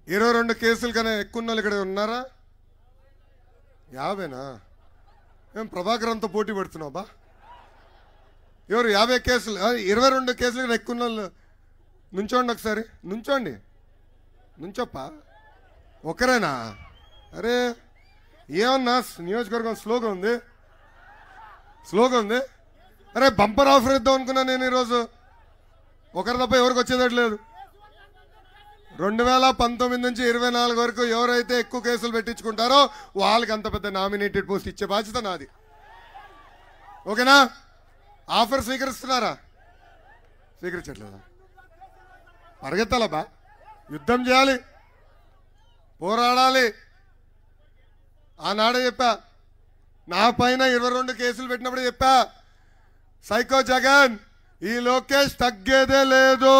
22 కేసులు కన్నా ఎక్కువ వాళ్ళు ఇక్కడ ఉన్నారా? 50నా? ఏం ప్రభాకర్ అంతా పోటీ పడుతున్నావు బా? ఎవరు 50 కేసులు 22 కేసులు కన్నా ఎక్కువ వాళ్ళు నుంచోండి, ఒకసారి నుంచోండి, నుంచోప్పా. ఒకరేనా? అరే ఏమన్నా నియోజకవర్గం స్లోగా ఉంది, స్లోగా ఉంది. అరే బంపర్ ఆఫర్ ఇద్దాం అనుకున్నా నేను ఈరోజు. ఒకరి తప్ప ఎవరికి వచ్చేదట్లేదు. 2019 నుంచి 24 వరకు ఎవరైతే ఎక్కువ కేసులు పెట్టించుకుంటారో వాళ్ళకి అంత పెద్ద నామినేటెడ్ పోస్ట్ ఇచ్చే బాధ్యత నాది. ఓకేనా? ఆఫర్ స్వీకరిస్తున్నారా? స్వీకరించట్లేదా? పరిగెత్తాలా బా? యుద్ధం చేయాలి, పోరాడాలి. ఆనాడే చెప్పా, నా పైన 22 కేసులు పెట్టినప్పుడు చెప్పా, సైకో జగన్ ఈ లోకేష్ తగ్గేదే లేదు.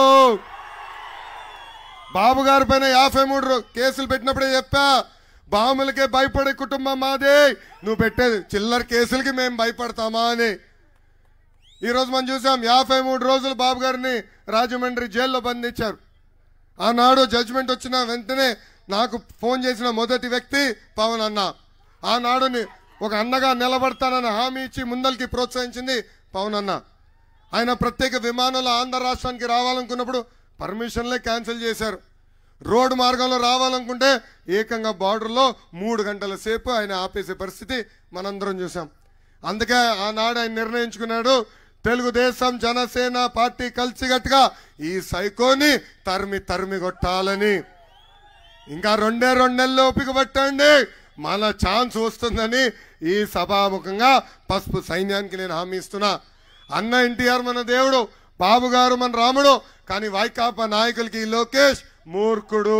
బాబు గారి పైన 53 కేసులు పెట్టినప్పుడే చెప్పా, బాములకే భయపడే కుటుంబం మాది, నువ్వు పెట్టేది చిల్లర కేసులకి మేము భయపడతామా అని. ఈరోజు మనం చూసాం, 53 రోజులు బాబు గారిని రాజమండ్రి జైల్లో బంధించారు. ఆనాడు జడ్జిమెంట్ వచ్చిన వెంటనే నాకు ఫోన్ చేసిన మొదటి వ్యక్తి పవన్ అన్న. ఆనాడు ఒక అన్నగా నిలబడతానని హామీ ఇచ్చి ముందరికి ప్రోత్సహించింది పవన్ అన్న. ఆయన ప్రత్యేక విమానంలో ఆంధ్ర రాష్ట్రానికి రావాలనుకున్నప్పుడు పర్మిషన్లే క్యాన్సిల్ చేశారు. రోడ్డు మార్గంలో రావాలనుకుంటే ఏకంగా బార్డర్లో 3 గంటల సేపు ఆయన ఆపేసే పరిస్థితి మనందరం చూసాం. అందుకే ఆనాడు ఆయన నిర్ణయించుకున్నాడు, తెలుగుదేశం జనసేన పార్టీ కలిసిగట్టుగా ఈ సైకోని తరిమి కొట్టాలని. ఇంకా 2 నెలలు ఓపిక పట్టండి, మన ఛాన్స్ వస్తుందని ఈ సభాముఖంగా పసుపు సైన్యానికి నేను హామీ ఇస్తున్నా. అన్న ఎన్టీఆర్ మన దేవుడు, బాబు గారు మన రాముడు, కానీ వైకాపా నాయకులకి ఈ లోకేష్ మూర్ఖుడు.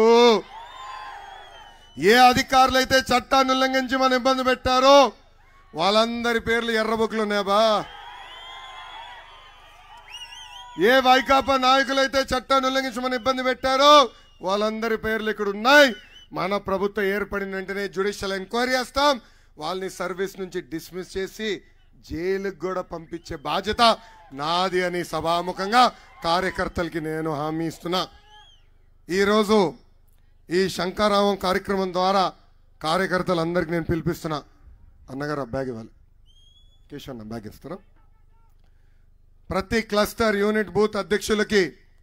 ఏ అధికారులు అయితే చట్టాన్ని ఉల్లంఘించి మన ఇబ్బంది పెట్టారో వాళ్ళందరి పేర్లు ఎర్రబుక్లు ఉన్నాయా? ఏ వైకాపా నాయకులైతే చట్టాన్ని ఉల్లంఘించి మన ఇబ్బంది పెట్టారో వాళ్ళందరి పేర్లు ఇక్కడ ఉన్నాయి. మన ప్రభుత్వం ఏర్పడిన వెంటనే జ్యుడిషియల్ ఎంక్వైరీ చేస్తాం, వాళ్ళని సర్వీస్ నుంచి డిస్మిస్ చేసి జైలుకు కూడా పంపించే బాధ్యత నాది అని సభాముఖంగా కార్యకర్తలకి నేను హామీ ఇస్తున్నా. ఈరోజు ఈ శంకారావం కార్యక్రమం ద్వారా కార్యకర్తలందరికీ నేను పిలిపిస్తున్నా. అన్నగారు బ్యాగ్ ఇవ్వాలి, కేశవ్ అన్న బ్యాగ్ ఇస్తారా? ప్రతి క్లస్టర్ యూనిట్ బూత్ అధ్యక్షులకి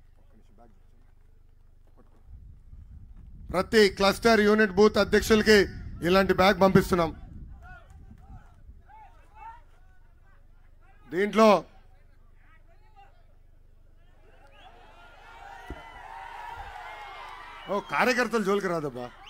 ఇలాంటి బ్యాగ్ పంపిస్తున్నాం. దీంట్లో కార్యకర్తలు జోలికి రాదబ్బా.